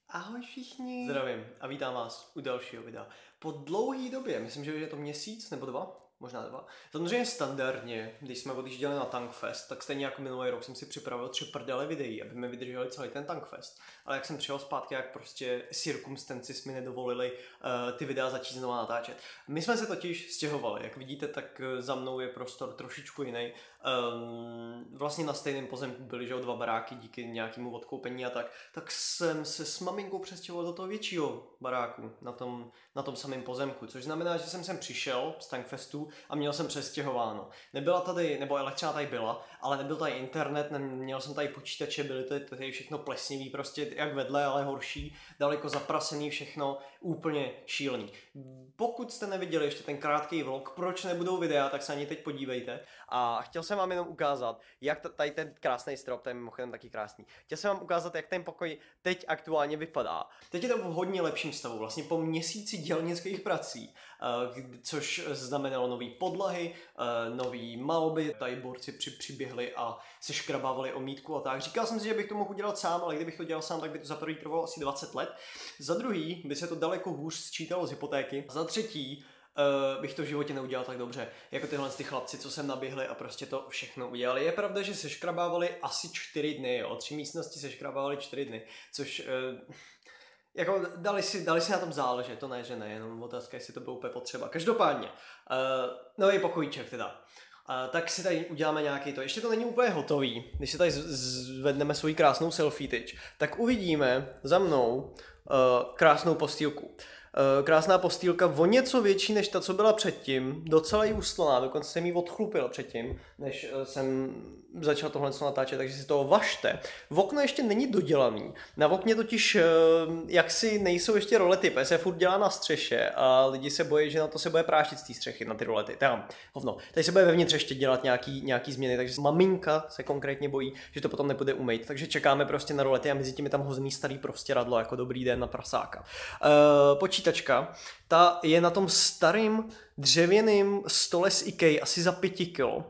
Ahoj všichni. Zdravím a vítám vás u dalšího videa. Po dlouhé době, myslím, že je to měsíc nebo dva, možná dva. Samozřejmě standardně, když jsme odjížděli na Tankfest, tak stejně jako minulý rok jsem si připravil 3 prdele videí, aby mi vydrželi celý ten Tankfest. Ale jak jsem přijel zpátky, jak prostě circumstances mi nedovolili ty videa začít znovu natáčet. My jsme se totiž stěhovali, jak vidíte, tak za mnou je prostor trošičku jiný. Vlastně na stejném pozemku byly, že 2 baráky díky nějakému odkoupení a tak jsem se s maminkou přestěhoval do toho většího baráku na tom samém pozemku, což znamená, že jsem sem přišel z Tankfestu a měl jsem přestěhováno. Nebyla tady, nebo elektřina tady byla, ale nebyl tady internet, neměl jsem tady počítače, byly tady všechno plesnivý, prostě jak vedle, ale horší, daleko zaprasený, všechno úplně šílený. Pokud jste neviděli ještě ten krátký vlog, proč nebudou videa, tak se ani teď podívejte. A chtěl jsem vám jenom ukázat, jak tady ten krásný strop, ten je mimochodem taky krásný. Chtěl jsem vám ukázat, jak ten pokoj teď aktuálně vypadá. Teď je to v hodně lepším stavu, vlastně po měsíci dělnických prací, což znamenalo nový podlahy, nový malby, tady borci přiběhli a se škrabávali omítku a tak. Říkal jsem si, že bych to mohl udělat sám, ale kdybych to dělal sám, tak by to za prvý trvalo asi 20 let. Za druhý by se to daleko hůř sčítalo z hypotéky. Za třetí bych to v životě neudělal tak dobře, jako tyhle ty chlapci, co sem naběhli a prostě to všechno udělali. Je pravda, že se škrabávali asi 4 dny, jo, 3 místnosti se škrabávali 4 dny, což jako dali si na tom záležet, to ne, že ne, jenom otázka, jestli to bylo úplně potřeba. Každopádně, nový pokojíček teda. Tak si tady uděláme nějaký to. Ještě to není úplně hotový. Když si tady zvedneme svoji krásnou selfie tyč, tak uvidíme za mnou krásnou postýlku. Krásná postýlka o něco větší než ta, co byla předtím, docela jí ustlná, dokonce jsem ji odchlupil předtím, než jsem začal tohle natáčet, takže si toho važte. V okno ještě není dodělaný, na okně totiž jaksi nejsou ještě rolety, protože se furt dělá na střeše a lidi se bojí, že na to se bude prášit z té střechy, na ty rolety. Tady se bude vevnitř ještě dělat nějaký změny, takže maminka se konkrétně bojí, že to potom nebude umýt, takže čekáme prostě na rolety a mezi tím je tam hozený starý prostěradlo, jako dobrý den na prasáka. Počítačka, ta je na tom starým dřevěným stole z IKEA asi za 5 kilo,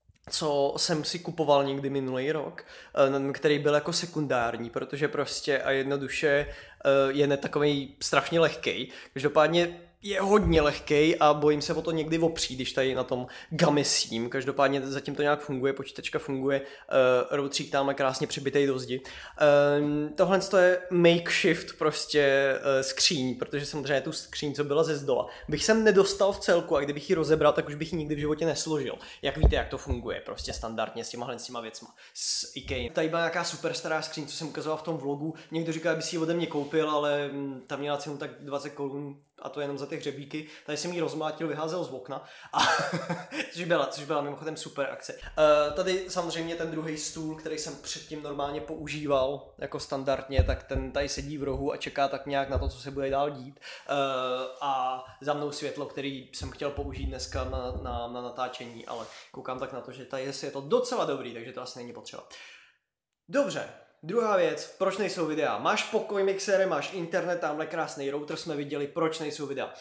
co jsem si kupoval někdy minulý rok, který byl jako sekundární, protože prostě a jednoduše je takový strašně lehkej. Každopádně je hodně lehkej a bojím se o to někdy opřít, když tady na tom gamesím. Každopádně zatím to nějak funguje, počítačka funguje, routřík tamhle krásně přibitej do zdi. Tohle je makeshift prostě skříň, protože samozřejmě tu skříň, co byla ze zdola, bych sem nedostal v celku a kdybych ji rozebral, tak už bych ji nikdy v životě nesložil. Jak víte, jak to funguje, prostě standardně s těma věcma z IKEA. Tady byla nějaká super stará skříň, co jsem ukazoval v tom vlogu. Někdo říká, aby si ji ode mě koupil, ale tam měla cenu tak 20 korun. A to jenom za ty hřebíky. Tady jsem jí rozmlátil, vyházel z okna. A což byla mimochodem super akce. Tady samozřejmě ten druhý stůl, který jsem předtím normálně používal jako standardně, tak ten tady sedí v rohu a čeká tak nějak na to, co se bude dál dít. A za mnou světlo, který jsem chtěl použít dneska na natáčení, ale koukám tak na to, že tady je to docela dobrý, takže to asi není potřeba. Dobře. Druhá věc, proč nejsou videa? Máš pokoj mixéry, máš internet, tamhle krásný router jsme viděli, proč nejsou videa?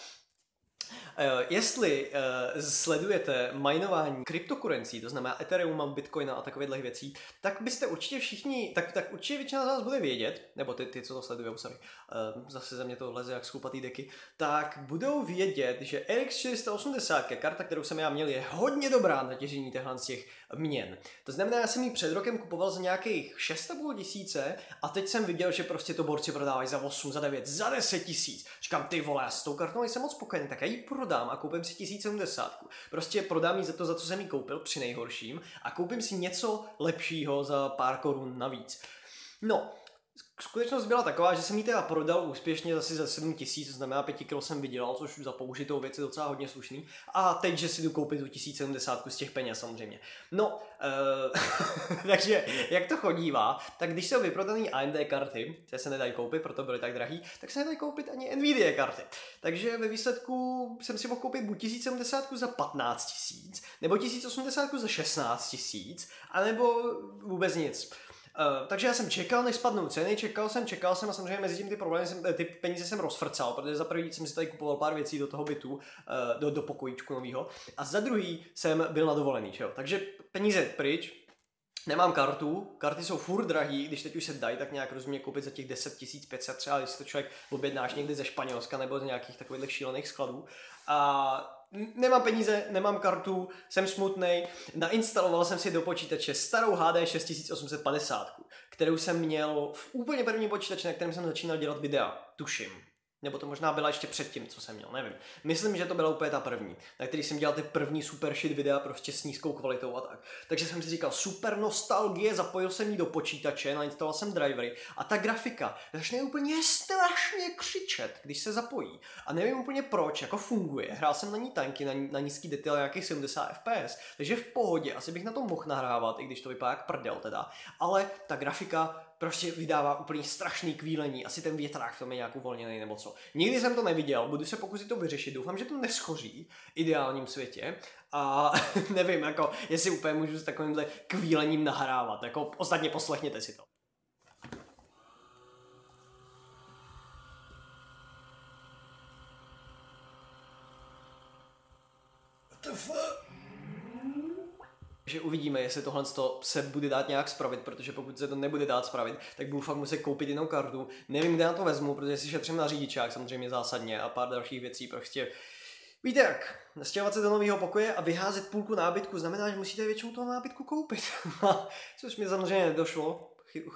Jestli sledujete minování kryptokurencí, to znamená Ethereum, Bitcoina a takových věcí, tak byste určitě všichni, tak určitě většina z vás bude vědět, nebo ty co to sledujou, zase ze mě to leze jak z chlupatý deky, tak budou vědět, že RX 480, karta, kterou jsem já měl, je hodně dobrá na těžení těchto z těch měn. To znamená, já jsem ji před rokem kupoval za nějakých 6,5 tisíce a teď jsem viděl, že prostě to borci prodávají za 8, za 9, za 10 tisíc. Říkám, ty vole, já s tou kartou jsem moc spokojený, tak já ji prodám a koupím si 1070. Prostě prodám ji za to, za co jsem ji koupil při nejhorším a koupím si něco lepšího za pár korun navíc. No, skutečnost byla taková, že jsem ji teda prodal úspěšně zase za 7 tisíc, to znamená 5 kg jsem vydělal, což za použitou věc je docela hodně slušný. A teď, že si jdu koupit tu 1070 z těch peněz samozřejmě. No, takže jak to chodívá, tak když jsou vyprodaný AMD karty, které se nedají koupit, proto byly tak drahý, tak se nedají koupit ani Nvidia karty. Takže ve výsledku jsem si mohl koupit buď 1070 za 15 tisíc, nebo 1080 za 16 tisíc, anebo vůbec nic. Takže já jsem čekal, než spadnou ceny, čekal jsem a samozřejmě mezi tím ty peníze jsem rozfrcal, protože za první jsem si tady kupoval pár věcí do toho bytu, do pokojíčku novýho a za druhý jsem byl na dovolený, že jo? Takže peníze pryč, Nemám kartu, karty jsou furt drahý, když teď už se dají tak nějak rozumně koupit za těch 10 500 třeba, když to člověk objednáš někdy ze Španělska nebo z nějakých takových šílených skladů. A nemám peníze, nemám kartu, jsem smutnej. Nainstaloval jsem si do počítače starou HD 6850, kterou jsem měl v úplně první počítači, na kterém jsem začínal dělat videa, tuším. Nebo to možná byla ještě předtím, co jsem měl, nevím. Myslím, že to byla úplně ta první, na který jsem dělal ty první super shit videa prostě s nízkou kvalitou a tak. Takže jsem si říkal, super nostalgie, zapojil jsem ji do počítače, nainstaloval jsem drivery a ta grafika začne úplně strašně křičet, když se zapojí. A nevím úplně proč, jako funguje. Hrál jsem na ní tanky, na nízký detail nějakých 70 fps, takže v pohodě, asi bych na to mohl nahrávat, i když to vypadá jak prdel teda. Ale ta grafika prostě vydává úplně strašný kvílení, asi ten větrák v tom je nějak uvolněný nebo co. Nikdy jsem to neviděl, budu se pokusit to vyřešit, doufám, že to neschoří v ideálním světě a nevím, jako, jestli úplně můžu s takovýmhle kvílením nahrávat, jako ostatně poslechněte si to. Takže uvidíme, jestli tohle se bude dát nějak spravit, protože pokud se to nebude dát spravit, tak budu fakt muset koupit jinou kartu. Nevím, kde na to vezmu, protože si šetřím na řidičák samozřejmě zásadně a pár dalších věcí. Prostě víte jak, nastěhovat se do nového pokoje a vyházet půlku nábytku znamená, že musíte většinou toho nábytku koupit. Což mi samozřejmě nedošlo.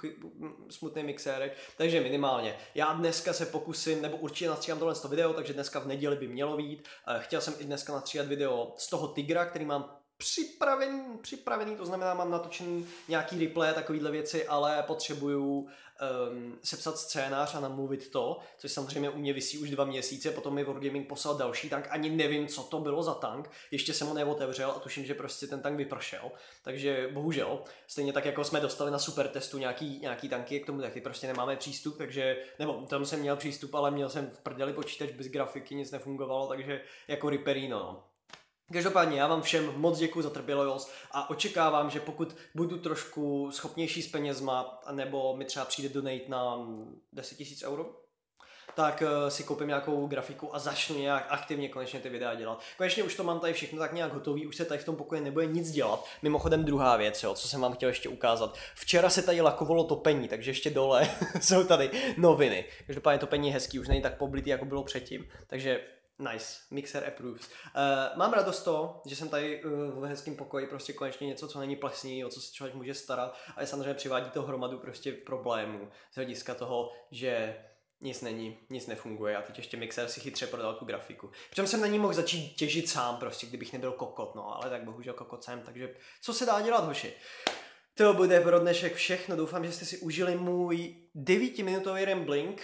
Smutný mixérek, takže minimálně. Já dneska se pokusím, nebo určitě nastříhám tohle video, takže dneska v neděli by mělo být. Chtěl jsem i dneska nastříhat video z toho tygra, který mám připravený, to znamená, mám natočený nějaký replay a takovýhle věci, ale potřebuju sepsat scénář a namluvit to, což samozřejmě u mě visí už 2 měsíce, potom mi Wargaming poslal další tank, ani nevím, co to bylo za tank, ještě jsem ho neotevřel a tuším, že prostě ten tank vypršel, takže bohužel, stejně tak jako jsme dostali na super testu nějaký tanky, k tomu taky prostě nemáme přístup, takže, nebo tam jsem měl přístup, ale měl jsem v prdeli počítač bez grafiky, nic nefungovalo, takže jako riperino, no. Každopádně já vám všem moc děkuji za trpělivost a očekávám, že pokud budu trošku schopnější s penězma, nebo mi třeba přijde donate na 10 000 euro, tak si koupím nějakou grafiku a začnu nějak aktivně konečně ty videa dělat. Konečně už to mám tady všechno tak nějak hotový, už se tady v tom pokoji nebude nic dělat. Mimochodem druhá věc, jo, co jsem vám chtěl ještě ukázat. Včera se tady lakovalo topení, takže ještě dole jsou tady noviny. Každopádně topení je hezký, už není tak poblitý, jako bylo předtím, takže nice, mixer approves. Mám radost to, že jsem tady v hezkém pokoji prostě konečně něco, co není plesní, o co se člověk může starat, ale samozřejmě přivádí to hromadu prostě problémů z hlediska toho, že nic není, nic nefunguje a teď ještě mixer si chytře prodal tu grafiku. Přitom jsem na ní mohl začít těžit sám prostě, kdybych nebyl kokot, no ale tak bohužel kokot jsem, takže co se dá dělat, hoši? To bude pro dnešek všechno, doufám, že jste si užili můj 9minutový rambling,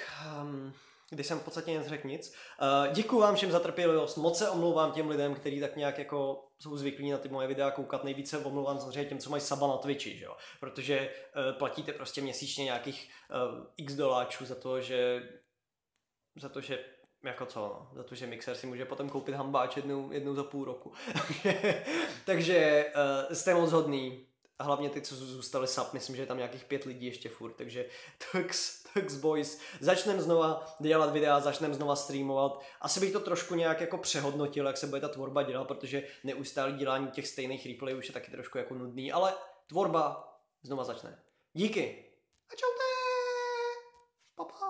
kdy jsem v podstatě neřekl nic. Děkuju vám všem za trpělivost, moc se omlouvám těm lidem, kteří tak nějak jako jsou zvyklí na ty moje videa koukat, nejvíce omlouvám samozřejmě těm, co mají saba na Twitchi, že jo? Protože platíte prostě měsíčně nějakých x doláčů za to, že jako co, no, za to, že mixer si může potom koupit hambáč jednou za půl roku. takže jste moc hodný. A hlavně ty, co zůstali sub, myslím, že je tam nějakých 5 lidí ještě furt, takže thanks boys. Začneme znova dělat videa, začneme znova streamovat. Asi bych to trošku nějak jako přehodnotil, jak se bude ta tvorba dělat, protože neustálé dělání těch stejných replayů už je taky trošku jako nudný, ale tvorba znova začne. Díky. A čaute. Pa.